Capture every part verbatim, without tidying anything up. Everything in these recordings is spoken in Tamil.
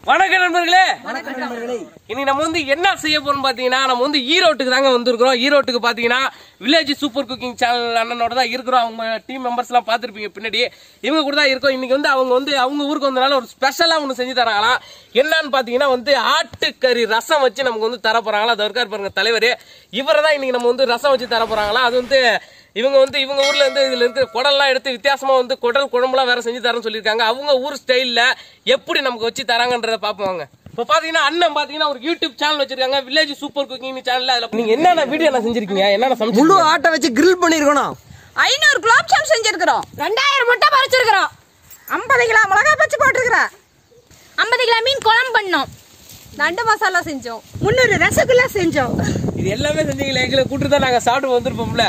வணக்கம் நண்பர்களே. வணக்கம் நண்பர்களே. இன்னைக்கு நம்ம வந்து என்ன செய்ய போறோம் பாத்தீங்கன்னா, நம்ம வந்து ஈரோட்டுக்கு தாங்க வந்திருக்கிறோம். ஈரோட்டுக்கு பாத்தீங்கன்னா வில்லேஜ் சூப்பர் குக்கிங் சேனல் அண்ணனோட தான் இருக்கிறோம். அவங்க டீம் மெம்பர்ஸ் எல்லாம் பாத்துருப்பீங்க பின்னாடி. இவங்க கூட தான் இருக்கோம். இன்னைக்கு வந்து அவங்க வந்து அவங்க ஊருக்கு வந்தனால ஒரு ஸ்பெஷலா ஒண்ணு செஞ்சு தராங்களாம். என்னன்னு பாத்தீங்கன்னா வந்து ஆட்டுக்கறி ரசம் வச்சு நமக்கு வந்து தர போறாங்களா. அது இருக்காரு பாருங்க தலைவர். இவரை தான் இன்னைக்கு நம்ம வந்து ரசம் வச்சு தர போறாங்களா. அது வந்து இவங்க வந்து இவங்க ஊர்ல இருந்து இதுல இருக்கு குடல்லாம் எடுத்து வித்தியாசமா வந்து குடல் குழம்புலாம் வேற செஞ்சு தரேன்னு சொல்லியிருக்காங்க. அவங்க ஊர் ஸ்டைல்ல எப்படி நமக்கு வச்சு தராங்கன்றத பாப்போங்க. இப்ப பாத்தீங்கன்னா அண்ணன் பாத்தீங்கன்னா ஒரு யூடியூப் சேனல் வச்சிருக்காங்க, வில்லேஜ் சூப்பர் குக்கிங் சேனல். அதுல நீங்க என்னென்ன வீடியோ என்ன செஞ்சிருக்கீங்க, என்னென்ன சமைச்சு முழு ஆட்டை வச்சு கிரில் பண்ணிருக்கணும். ஐநூறு குலாப் ஜாம் செஞ்சிருக்கிறோம். ரெண்டாயிரம் முட்டை பறிச்சிருக்கிறோம். ஐம்பது கிலோ மிளகாய் பச்சை போட்டிருக்கிறோம். ஐம்பது கிலோ மீன் குழம்பு பண்ணோம். நண்டு மசாலா செஞ்சோம். முன்னூறு ரசகுல்லா செஞ்சோம். இது எல்லாமே செஞ்சீங்களா? எங்களை கூட்டு தான் நாங்க சாப்பிட்டு வந்திருப்போம்ல.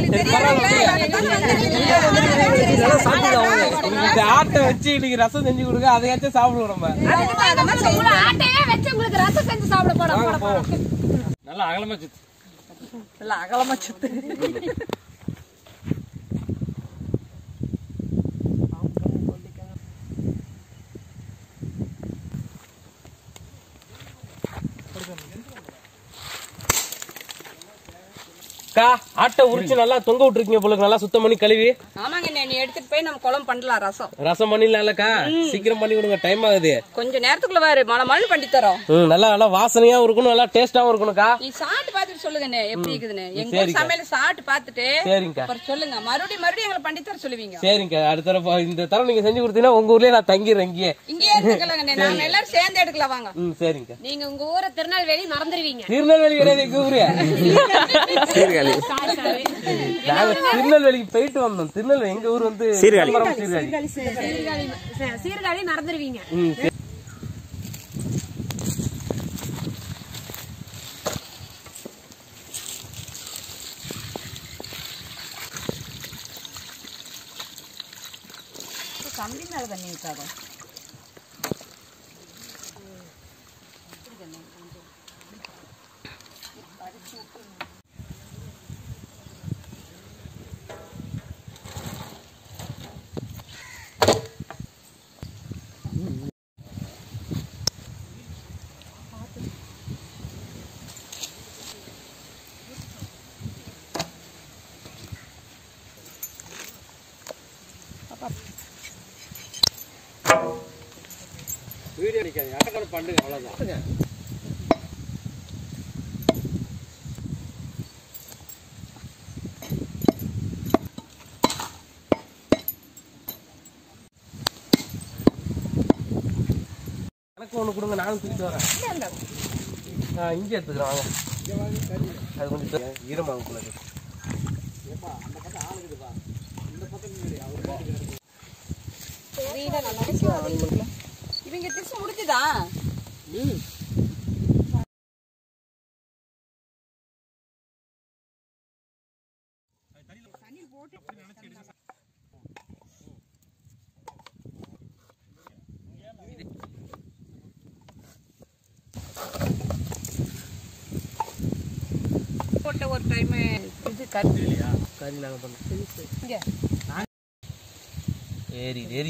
ஆட்டை வச்சு இன்னைக்கு ரசம் செஞ்சு கொடுங்க, அதையாச்சும் சாப்பிடுவோம் நம்ம. ஆட்டையே வச்சு உங்களுக்கு ரசம் செஞ்சு சாப்பிட போறோம். நல்லா அகலமா சுத்து, நல்லா அகலமா சுத்து. ஆட்டை உரிச்சு நல்லா தொங்க விட்டுருக்கீங்க போல, நல்லா சுத்தம் பண்ணி கழுவி. ஆமாங்க, நீ எடுத்துட்டு போய் நம்ம குழம்பு பண்ணலாம். ரசம் ரசம் பண்ணிடலாம்லக்கா, சீக்கிரம் பண்ணி கொடுங்க, டைம் ஆகுது. கொஞ்ச நேரத்துக்குள்ள வேறு மழை மழை பண்ணி தரோம். நல்லா நல்லா வாசனையா இருக்கணும், நல்லா டேஸ்டாவும் இருக்கணும்க்கா. நீ சாப்பிட்டு பாத்துட்டு சொல்லுங்க எப்படி இருக்குதுன்னு. எங்க சமையல சாப்பிட்டு பாத்துட்டு அப்புறம் சொல்லுங்க. மறுபடியும் மறுபடியும் எங்களை பண்ணி தர சொல்லுவீங்க. சரிங்க, அடுத்த தடவை இந்த தரம் நீங்க செஞ்சு கொடுத்தீங்கன்னா உங்க ஊர்லயே நான் தங்கிடுறேன். இங்கே இங்கே எடுத்துக்கலாங்க, நாங்க எல்லாரும் சேர்ந்து எடுக்கலாம் வாங்க. சரிங்க. நீங்க உங்க ஊரை திருநெல்வேலி மறந்துடுவீங்க. திருநெல்வேலி கிடையாது எங்க ஊரு. நாங்க திருநெல்வேலிக்கு போயிட்டு வந்தோம். திருநெல்வேலி எங்க ஊர் வந்து சீர்காழி. சீர்காழி மறந்துடுவீங்க. கம்பி மேல தண்ணி ஊத்தாத. வீடியோ நிக்காது, அட்டக்கட பண்ணுங்க, அவ்வளவுதான். எனக்கு ஒண்ணு கொடுங்க, நானும் தூக்கிட்டு வரேன். இங்கே எடுத்துக்கிறேன் வாங்க. அது கொஞ்சம் ஈரமாகும் போல. இவங்க டிஷ் முடிஞ்சுதா? போட்ட ஒரு டைம் இது கறி கறி நாங்க பண்ணோம். ஏறி ஏறி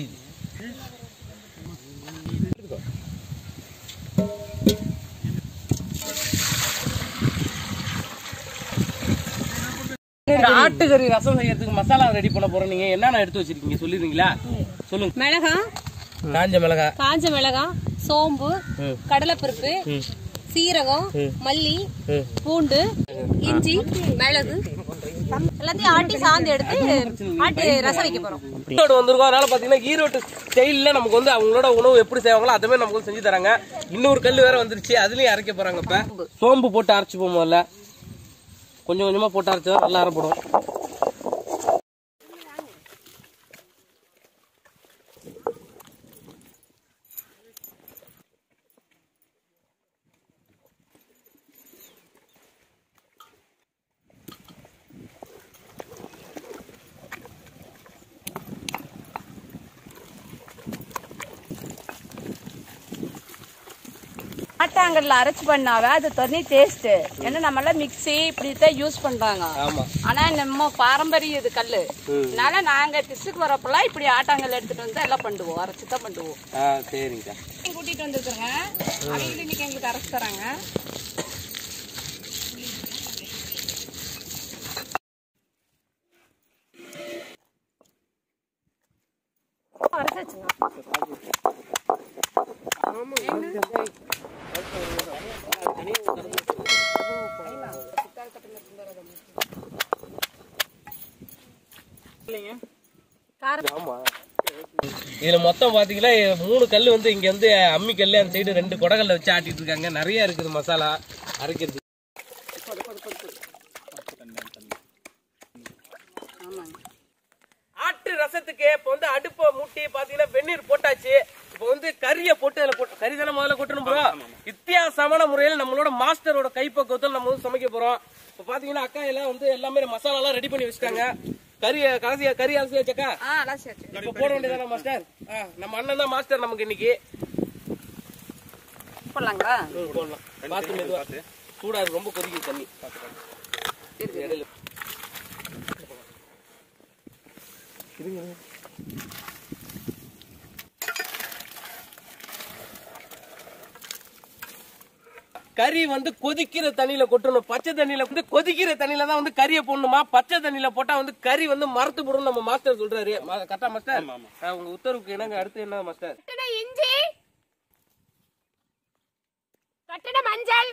ஆட்டுக்கறி ரசம் செய்யறதுக்கு மசாலா ரெடி பண்ண போறோம். நீங்க என்னென்ன எடுத்து வச்சிருக்கீங்க சொல்லிடுறீங்களா? சொல்லுங்க. மிளகா, காஞ்ச மிளகா, காஞ்ச மிளகா, சோம்பு, கடலைப்பருப்பு, சீரகம், மல்லி, பூண்டு, இஞ்சி, மிளகு எல்லாத்தையும் ஆட்டி சாந்து எடுத்து ஆட்டி ரசம் வைக்க போறோம். ஈரோடு வந்திருக்கோம், அதனால பாத்தீங்கன்னா ஈரோட்டு ஸ்டைல்ல நமக்கு வந்து அவங்களோட உணவு எப்படி செய்வாங்களோ அதுமே நமக்கு செஞ்சு தராங்க. இன்னொரு கல் வேற வந்துருச்சு, அதுலயும் அரைக்க போறாங்க. இப்ப சோம்பு போட்டு அரைச்சு போவோம். முதல்ல கொஞ்சம் கொஞ்சமா போட்டு அரைச்சா நல்லா அரைப்படும். ஆட்டாங்கல்ல அரைச்சு பண்ணாவே அது தனி டேஸ்ட். ஏன்னா நம்ம எல்லாம் மிக்சி இப்படித்தான் யூஸ் பண்றாங்க. ஆனா நம்ம பாரம்பரிய இது கல்லு. அதனால நாங்க டிஸ்ட்ரிக்ட் வரப்பெல்லாம் இப்படி ஆட்டாங்கல் எடுத்துட்டு வந்து எல்லாம் பண்ணுவோம், அரைச்சுதான் பண்ணுவோம். சரிங்க கூட்டிட்டு வந்துருக்குறேங்க. அவங்க இன்னைக்கு எங்களுக்கு அரைச்சு தராங்க. இதுல மொத்தம் பாத்தீங்கன்னா மூணு கல்லு வந்து இங்க வந்து அம்மி கல்லு, அந்த சைடு ரெண்டு கொடகல்ல வச்சு ஆட்டிட்டு இருக்காங்க. நிறைய இருக்குது மசாலா அரைக்கிறது. ஆட்டு ரசத்துக்கு இப்ப வந்து அடுப்பை மூட்டி பாத்தீங்கன்னா வெந்நீர் போட்டாச்சு. இப்ப வந்து கறியை போட்டு அதுல போட்டு கறி தானே முதல்ல கொட்டணும் ப்ரோ. வித்தியாசமான முறையில நம்மளோட மாஸ்டரோட கைப்பக்குவத்தில் நம்ம வந்து சமைக்க போறோம். இப்ப பாத்தீங்கன்னா அக்கா எல்லாம் வந்து எல்லாமே மசாலா எல்லாம் ரெடி பண்ணி வச்சுட்டாங்க. கறி கடைசியா கறி அலசி வச்சக்கா இப்ப போட வேண்டியதானே மாஸ்டர்? நம்ம அண்ணன் தான் மாஸ்டர் நமக்கு இன்னைக்கு. போடலாங்களா? போடலாம். பார்த்து மெதுவா, சூடா ரொம்ப கொதிக்குது தண்ணி. இடையில கறி வந்து கொதிக்கிற தண்ணியில கொட்டணும். பச்சை தண்ணியில வந்து கொதிக்கிற தண்ணியில தான் வந்து கறியை போடணுமா. பச்சை தண்ணியில போட்டா வந்து கறி வந்து மரத்து போடும் நம்ம மாஸ்டர் சொல்றாரு. கரெக்டா மாஸ்டர்? உங்க உத்தரவுக்கு என்னங்க அடுத்து என்ன மாஸ்டர்? இஞ்சி, தட்டின மஞ்சள்,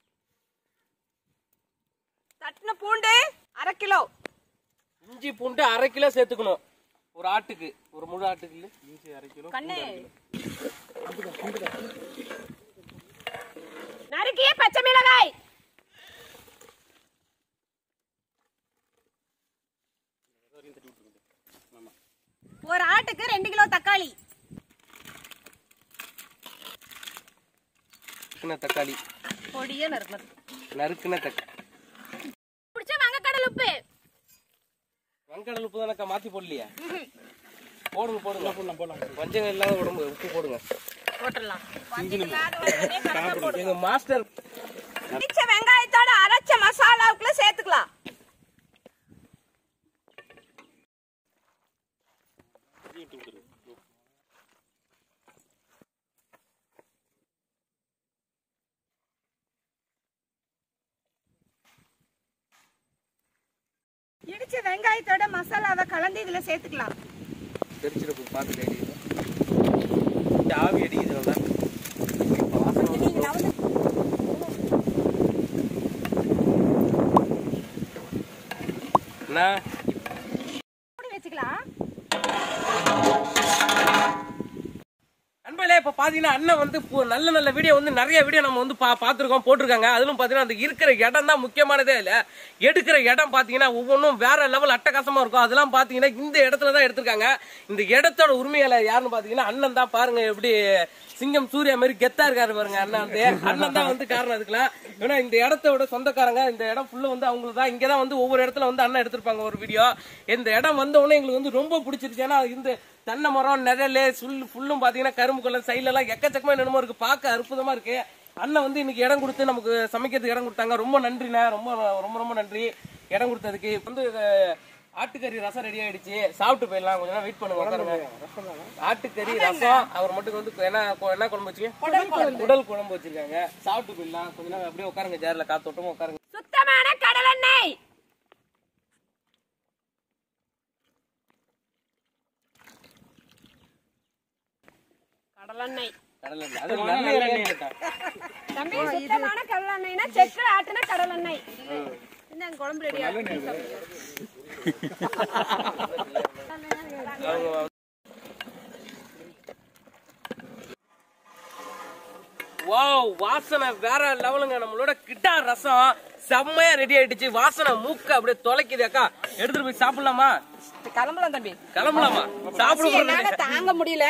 தட்டின பூண்டு அரை கிலோ. இஞ்சி பூண்டு அரை கிலோ சேர்த்துக்கணும் ஒரு ஆட்டுக்கு. ஒரு முழு ஆட்டுக்கு இஞ்சி அரை கிலோ, நறுக்கிய பச்சை மிளகாய், ஒரு ஆட்டுக்கு ரெண்டு கிலோ தக்காளி, தக்காளி பொடியா நறுக்கணும், நறுக்குன தக்காளி. பிடிச்ச வங்கக்கடல் உப்பு. வங்கக்கடல் உப்பு தானக்கா மாத்தி போடலையா? போடுங்க போடுங்க போடலாம் போடலாம். வஞ்சகம் இல்லாத உடம்பு உப்பு போடுங்க. போட்டுடலாம். எங்க மாஸ்டர் பிடிச்ச வெங்காயத்தோட அரைச்ச மசாலாவுக்குள்ள சேர்த்துக்கலாம். இடிச்ச வெங்காயத்தோட மசாலாவை கலந்து இதுல சேர்த்துக்கலாம். தெரிச்சிருப்பு பார்த்து ஆவி அடிக்குது. வச்சுக்கலாம். நண்பர்களே, இப்ப பாத்தீங்கன்னா அண்ணன் வந்து நல்ல நல்ல வீடியோ வந்து நிறைய வீடியோ நம்ம வந்து பாத்துருக்கோம், போட்டிருக்காங்க. அதுவும் பாத்தீங்கன்னா அந்த இருக்கிற இடம் தான் முக்கியமானதே. இல்ல எடுக்கிற இடம் பாத்தீங்கன்னா ஒவ்வொன்றும் வேற லெவல் அட்டகாசமா இருக்கும். அதெல்லாம் பாத்தீங்கன்னா இந்த இடத்துலதான் எடுத்திருக்காங்க. இந்த இடத்தோட உரிமையாளர் யாருன்னு பாத்தீங்கன்னா அண்ணன் தான். பாருங்க எப்படி சிங்கம் சூர்யா மாதிரி கெத்தா இருக்காரு பாருங்க அண்ணன். வந்து அண்ணன் தான் வந்து காரணம் அதுக்கெல்லாம். ஏன்னா இந்த இடத்தோட சொந்தக்காரங்க, இந்த இடம் ஃபுல்லு வந்து அவங்களுக்கு தான். இங்கதான் வந்து ஒவ்வொரு இடத்துல வந்து அண்ணன் எடுத்திருப்பாங்க ஒரு வீடியோ. இந்த இடம் வந்த உடனே எங்களுக்கு வந்து ரொம்ப பிடிச்சிருச்சு. ஏன்னா இந்த தென்னை மரம், நிழல், சுல் ஃபுல்லும் பாத்தீங்கன்னா கரும்பு கலர் சைட்ல எல்லாம் எக்கச்சக்கமா என்னமோ இருக்கு. பார்க்க அற்புதமா இருக்கு. அண்ணன் வந்து இன்னைக்கு இடம் கொடுத்து நமக்கு சமைக்கிறதுக்கு இடம் கொடுத்தாங்க. ரொம்ப நன்றிண்ணா, ரொம்ப ரொம்ப ரொம்ப நன்றி இடம் கொடுத்ததுக்கு. வந்து ஆட்டுக்கறி ரசம் ரெடி ஆயிடுச்சு, சாப்பிட்டு போயிடலாம். கொஞ்சம் வெயிட் பண்ணுங்க. ஆட்டுக்கறி ரசம் அவர் மட்டும் வந்து என்ன என்ன குழம்பு வச்சுக்க, உடல் குழம்பு வச்சிருக்காங்க. சாப்பிட்டு போயிடலாம். கொஞ்ச நேரம் அப்படியே உட்காருங்க, சேர்ல காத்தோட்டமா உட்காருங்க. சுத்தமான கடலெண்ணெய், கடலெண்ணெய் கடலெண்ணெய் அது நல்ல எண்ணெய் கேட்டா தம்பி. சுத்தமான கடலெண்ணெய்னா செக்கு ஆட்டுன கடலெண்ணெய். இந்த குழம்பு ரெடி ஆகுது. வாவ், வாசனை வேற லெவலுங்க. நம்மளோட கிட்டா ரசம் செம்மையா ரெடி ஆயிடுச்சு. வாசனை மூக்க அப்படியே தொலைக்குது. அக்கா எடுத்துட்டு போய் சாப்பிடலாமா? கிளம்பலாம் தம்பி, கிளம்பலாமா? சாப்பிட தாங்க முடியல.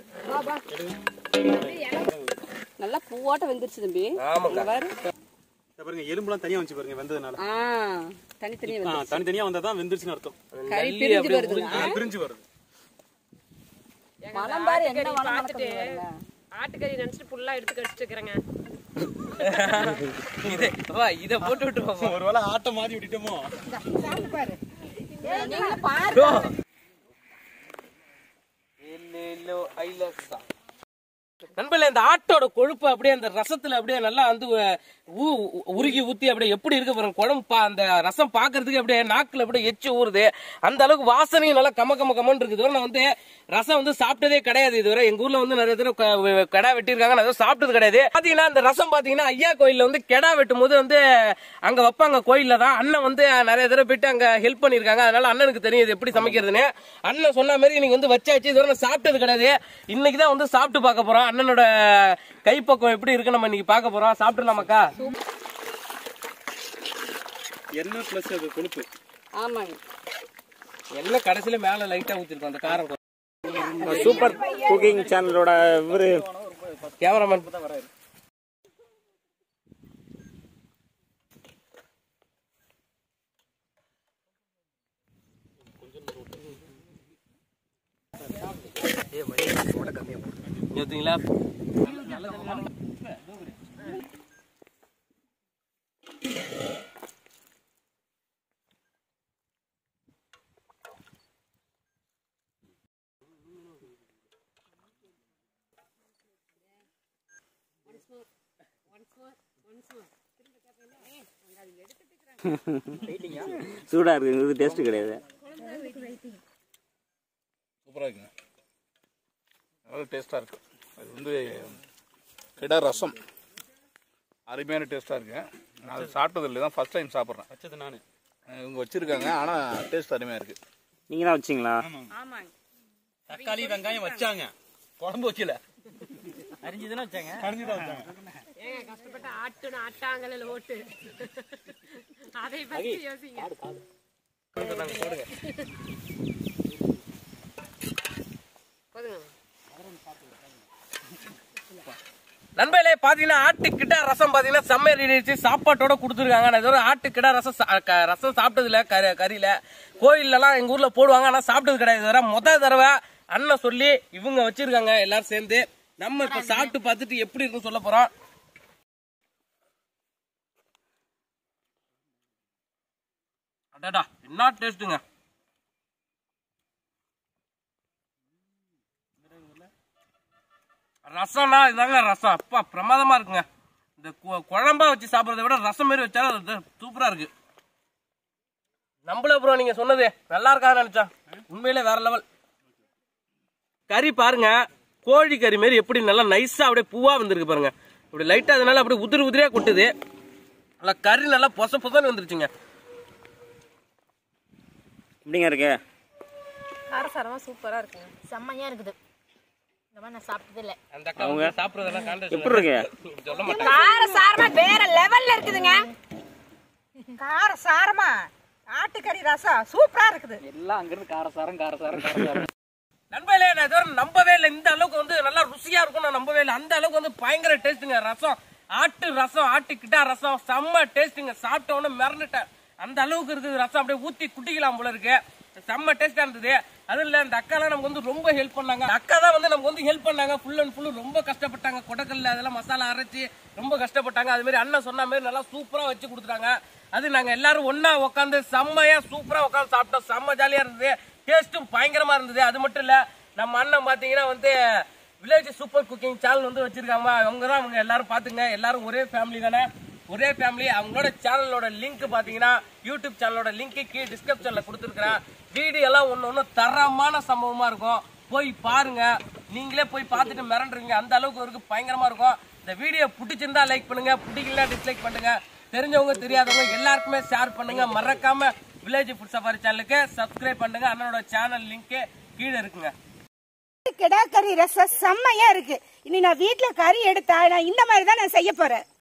நல்லா பூவாட்ட வெந்துருச்சு தம்பி. பாருங்க, எலும்புலாம் தனியா வந்து பாருங்க வெந்ததுனால. ஆ, தனித்தனியா வந்து தனித்தனியா வந்தா வெந்துருச்சுன்னு அர்த்தம். கறி பிரிஞ்சு வருது, பிரிஞ்சு வருது. மலம் பாரு என்ன மலம். ஆட்டுக்கறி நினைச்சிட்டு ஃபுல்லா எடுத்து கடிச்சிட்டு இருக்கறேங்க. இதை வா இதை போட்டு விட்டு ஒருவேளை ஆட்டம் மாறி விட்டுட்டோமோ. நண்பர்களே, இந்த ஆட்டோட கொழுப்பு அப்படியே அந்த ரசத்துல அப்படியே நல்லா வந்து உருகி ஊத்தி அப்படியே எப்படி இருக்கு பாருங்க. குழம்பு அந்த ரசம் பாக்குறதுக்கு அப்படியே நாக்குல அப்படியே எச்சு ஊறுது. அந்த அளவுக்கு வாசனையும் நல்லா கம கம கமன்னு இருக்கு. இதுவரை நான் வந்து ரசம் வந்து சாப்பிட்டதே கிடையாது. இதுவரை எங்க ஊர்ல வந்து நிறைய தடவை கெடா வெட்டிருக்காங்க, நான் சாப்பிட்டது கிடையாது. பாத்தீங்கன்னா இந்த ரசம் பாத்தீங்கன்னா ஐயா கோயில்ல வந்து கெடா வெட்டும் போது வந்து அங்க வைப்பாங்க கோயில்ல தான். அண்ணன் வந்து நிறைய தடவை போயிட்டு அங்க ஹெல்ப் பண்ணிருக்காங்க. அதனால அண்ணனுக்கு தெரியுது எப்படி சமைக்கிறதுன்னு. அண்ணன் சொன்ன மாதிரி இன்னைக்கு வந்து வச்சாச்சு. இதுவரை நான் சாப்பிட்டது கிடையாது. இன்னைக்குதான் வந்து சாப்பிட்டு பார்க்க போறோம். அண்ணனோட கைப்பக்கம் எப்படி இருக்கு நம்ம இன்னைக்கு பார்க்க போறோம். சாப்பிடலாமாக்கா? எண்ணெய் பிளஸ் அது கொழுப்பு. ஆமாங்க. எண்ணெய் கடைசியில மேல லைட்டா ஊத்திருக்கோம் அந்த காரம். சூப்பர் குக்கிங் சேனலோட இவரு கேமராமேன் தான் வராரு. யோசிங்களா சூடா இருக்கு, இது டேஸ்ட் கிடையாது. சூப்பராக இருக்குங்க, நல்லா டேஸ்ட்டாக இருக்கு. அது வந்து கிடா ரசம் அருமையான டேஸ்ட்டாக இருக்குங்க. நான் அது சாப்பிட்டது இல்லை, தான் ஃபர்ஸ்ட் டைம் சாப்பிட்றேன். வச்சது நான் இவங்க வச்சிருக்காங்க, ஆனால் டேஸ்ட் அருமையாக இருக்கு. நீங்க தான் வச்சிங்களா? ஆமாங்க. தக்காளி வெங்காயம் வச்சாங்க, குழம்பு வச்சல அரிஞ்சுதானே வச்சாங்க. அரிஞ்சுதான் வச்சாங்க. ஏங்க கஷ்டப்பட்டு ஆட்டுன ஆட்டாங்கல்ல ஓட்டு அதை பத்தி யோசிங்க. நண்பர்களே, பாத்தீங்கன்னா ஆட்டுக்கிட்ட ரசம் பாத்தீங்கன்னா செம்ம ரெடி சாப்பாட்டோட கொடுத்துருக்காங்க. நான் இதோட ஆட்டுக்கிட்ட ரசம் ரசம் சாப்பிட்டது இல்ல. கறியில கோயில்ல எல்லாம் எங்க ஊர்ல போடுவாங்க, ஆனா சாப்பிட்டது கிடையாது. முதல் தடவை அண்ணன் சொல்லி இவங்க வச்சிருக்காங்க எல்லாரும் சேர்ந்து. நம்ம இப்ப சாப்பிட்டு பார்த்துட்டு எப்படி இருக்குன்னு சொல்ல போறோம். அடடா, என்ன டேஸ்ட்டுங்க. ரசம்னா இதாங்க ரசம். அப்பா பிரமாதமா இருக்குங்க. இந்த குழம்பா வச்சு சாப்பிட்றத விட ரசம் மாரி வச்சாலும் சூப்பரா இருக்கு. நம்மள ப்ரோ நீங்க சொன்னது நல்லா இருக்கான்னு நினைச்சா உண்மையிலே வேற லெவல். கறி பாருங்க, கோழி கறி மாரி எப்படி நல்லா நைஸா அப்படியே பூவா வந்துருக்கு பாருங்க. இப்படி லைட்டா அதனால அப்படியே உதிரி உதிரியா கொட்டுது. நல்லா கறி நல்லா பொச பொசன்னு வந்துருச்சுங்க. எப்படிங்க இருக்கு? காரசாரமா சூப்பரா இருக்குங்க, செம்மையா இருக்குது. இந்த மாதிரி நான் சாப்பிட்டது இல்ல. அந்த அக்கா அவங்க சாப்பிடுறதெல்லாம் காண்ட எப்படி இருக்கு? சொல்ல மாட்டாங்க. காரசாரமா வேற லெவல்ல இருக்குதுங்க. காரசாரமா ஆட்டுக்கறி ரசம் சூப்பரா இருக்குது. எல்லாம் அங்கிருந்து காரசாரம் காரசாரம் காரசாரம். நண்பர்களே, நான் இதோட நம்பவே இல்லை இந்த அளவுக்கு வந்து நல்லா ருசியா இருக்கும். நான் நம்பவே இல்லை. அந்த அளவுக்கு வந்து பயங்கர டேஸ்ட்டுங்க. ரசம் ஆட்டு ரசம் ஆட்டுக்கிட்டா ரசம் செம்ம டேஸ்ட்டுங்க. சாப்பிட்ட உடனே மிரண்டுட்டேன். அந்த அளவுக்கு இருக்குது ரசம். அப்படியே ஊத்தி குட்டிக்கலாம் போல இருக்கு. செம்ம டேஸ்டா இருந்தது. அது இல்ல, இந்த அக்காலாம் நமக்கு வந்து ரொம்ப ஹெல்ப் பண்ணாங்க. அக்கா தான் வந்து நமக்கு வந்து ஹெல்ப் பண்ணாங்க. ஃபுல் அண்ட் ஃபுல் ரொம்ப கஷ்டப்பட்டாங்க. கொடக்கல்ல அதெல்லாம் மசாலா அரைச்சி ரொம்ப கஷ்டப்பட்டாங்க. அது மாதிரி அண்ணன் சொன்ன மாதிரி நல்லா சூப்பரா வச்சு கொடுத்துட்டாங்க. அது நாங்க எல்லாரும் ஒன்னா உட்காந்து செம்மையா சூப்பரா உட்காந்து சாப்பிட்டோம். செம்ம ஜாலியா இருந்தது. டேஸ்ட்டும் பயங்கரமா இருந்தது. அது மட்டும் இல்ல, நம்ம அண்ணன் பாத்தீங்கன்னா வந்து வில்லேஜ் சூப்பர் குக்கிங் சேனல் வந்து வச்சிருக்காங்க. அவங்க தான் அவங்க எல்லாரும் பாத்துங்க. எல்லாரும் ஒரே ஃபேமிலி தானே, ஒரே ஃபேமிலி. அவங்களோட சேனலோட லிங்க் பாத்தீங்கன்னா யூடியூப் சேனலோட லிங்க் கீழே டிஸ்கிரிப்ஷன்ல கொடுத்துருக்கேன். வீடியோ எல்லாம் ஒன்னு ஒன்னு தரமான சம்பவமா இருக்கும். போய் பாருங்க, நீங்களே போய் பார்த்துட்டு மிரண்டுருங்க. அந்த அளவுக்கு இருக்கு, பயங்கரமா இருக்கும். இந்த வீடியோ பிடிச்சிருந்தா லைக் பண்ணுங்க, பிடிக்கல டிஸ்லைக் பண்ணுங்க. தெரிஞ்சவங்க தெரியாதவங்க எல்லாருக்குமே ஷேர் பண்ணுங்க. மறக்காம வில்லேஜ் ஃபுட் சஃபாரி சேனலுக்கு சப்ஸ்கிரைப் பண்ணுங்க. அண்ணனோட சேனல் லிங்க் கீழே இருக்குங்க. கிடா கறி ரசம் செம்மையா இருக்கு. இனி நான் வீட்டுல கறி எடுத்தா நான் இந்த மாதிரி தான் நான் செய்ய போறேன்.